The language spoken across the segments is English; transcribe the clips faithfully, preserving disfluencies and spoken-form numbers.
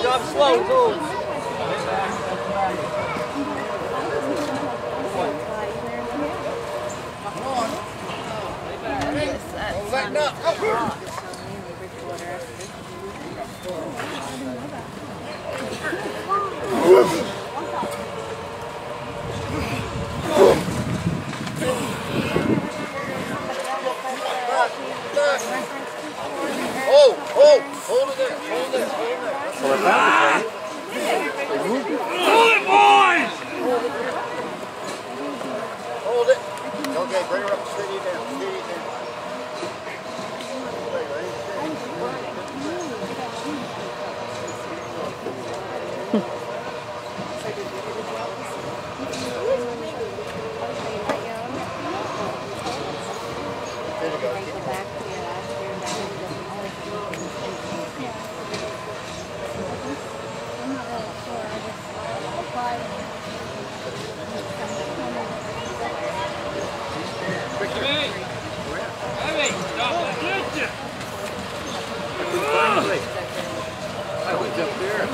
Drop slow, too. Lighten up. Oh, oh, hold it there, hold it, hold it. Hold it, boys! Hold it. Okay, bring her up, steady down, steady down. I was up there.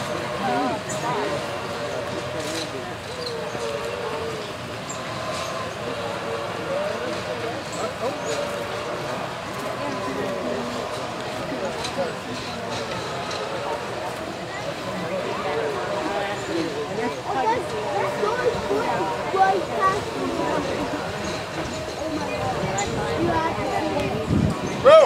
Bro!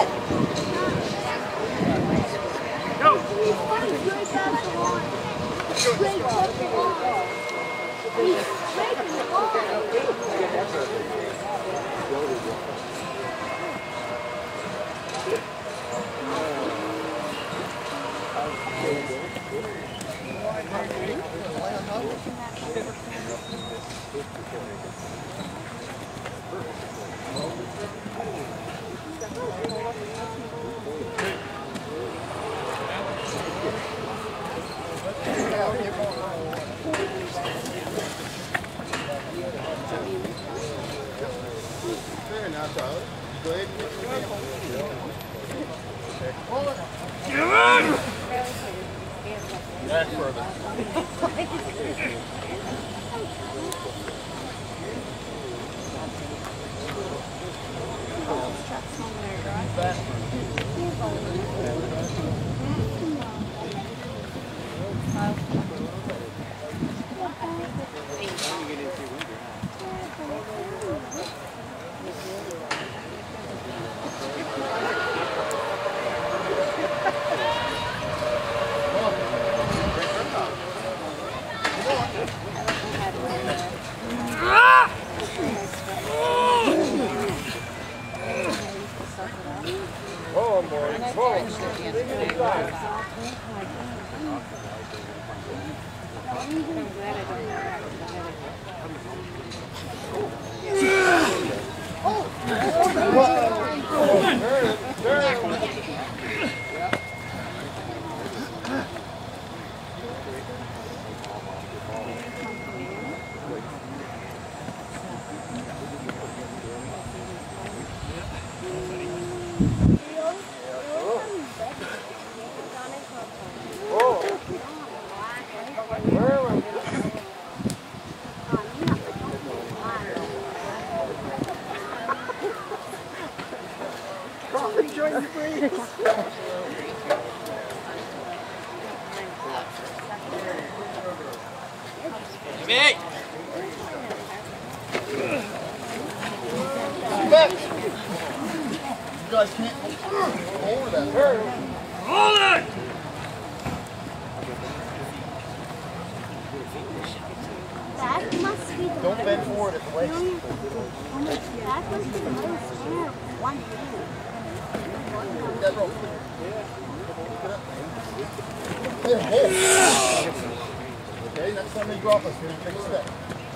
Fair enough, Tyler. Go ahead and get your Come on! back further. Oh, boy. Enjoy your breeze. Jimmy! Back. You guys can't hold that. Hold it! That must be the Don't bend forward at the waist. That must be the most air one thing. That rope. Hey, hold. Okay, next time they drop us, we're going to take a step.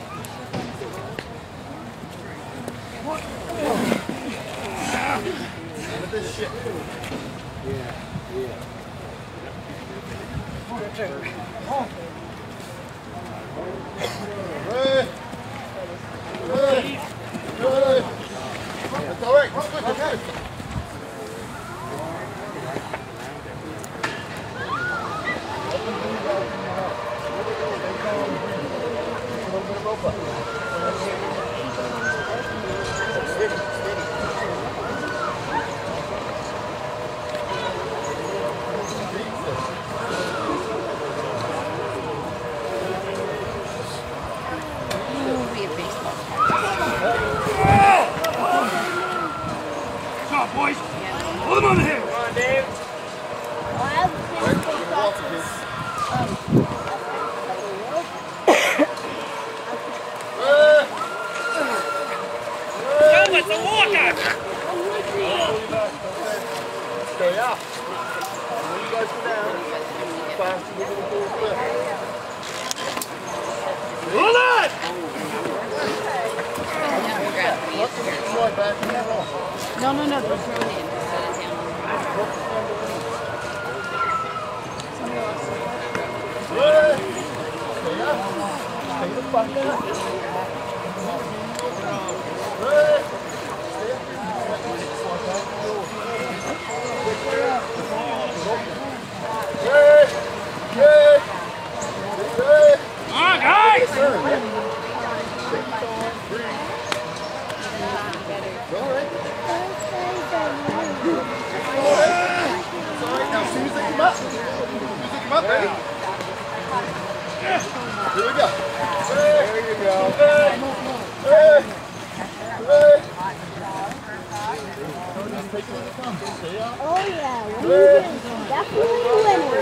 Look at this shit. Yeah, yeah. Ray. Ray. Ray. That's all right. Come quick, okay. Up and faster, we're going to go flip. Hold it! Look, slide back in that roll. No, no, no, they're thrown in. Set it down. Hey! Stay up. Stay the fuck down. Hey! Stay up. Slide back in the roll. Hey! Hey! Hey! Come on, guys! Turn, man. Take the time. Breathe. It's all right. It's all right. Now, as soon as they come up, as soon as they come up, ready? Here we go. Hey, there you go. Hey, hey, hey. Just take it as it comes. Stay up. Oh yeah, winning. Definitely a winner.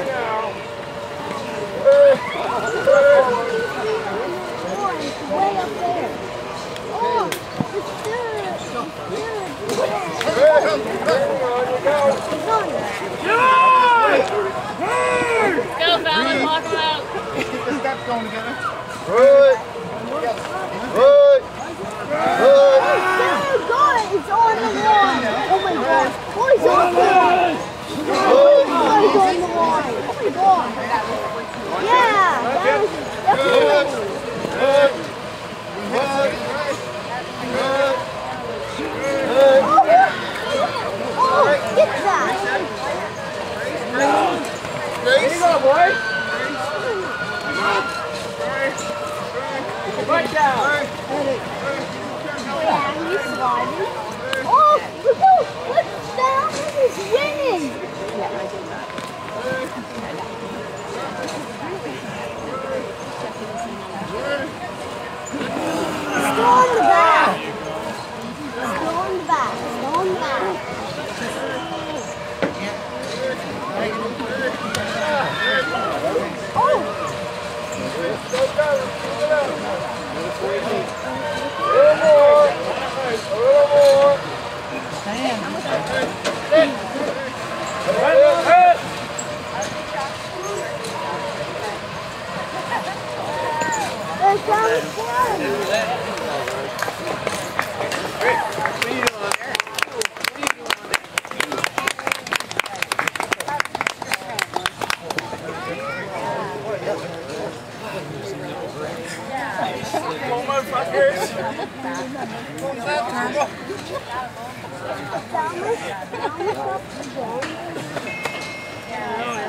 Hey, hey. Oh, it's way up there. Oh, it's good. It's good. Hey, hey. It's on. Go, Fallon, walk him out. Keep the steps going together. Good. Good. Good. Oh, God, it's on the line. Oh my God. Oh, it's on the line. Oh, it's on the line. Oh my God. Yeah, that was definitely. Good. Good. Good. Oh, oh, get that. There you go, boy. Right down. Yeah, he's sliding. Oh, look out. Look, that is winning. Still on the back. Still on the back. Still on the back. Oh! Go down. Keep it up. A little more. A little more. There comes one. Thomas, Thomas up the game.